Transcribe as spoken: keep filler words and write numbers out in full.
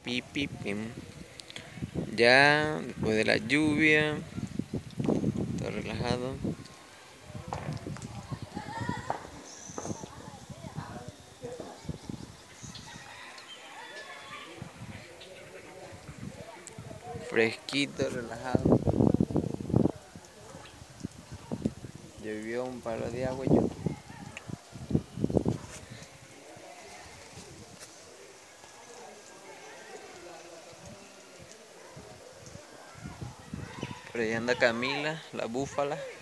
Pi, pi, pim. Ya, después de la lluvia, todo relajado. Fresquito, relajado. Llovió un par de agua yo. Por ahí anda Camila, la búfala.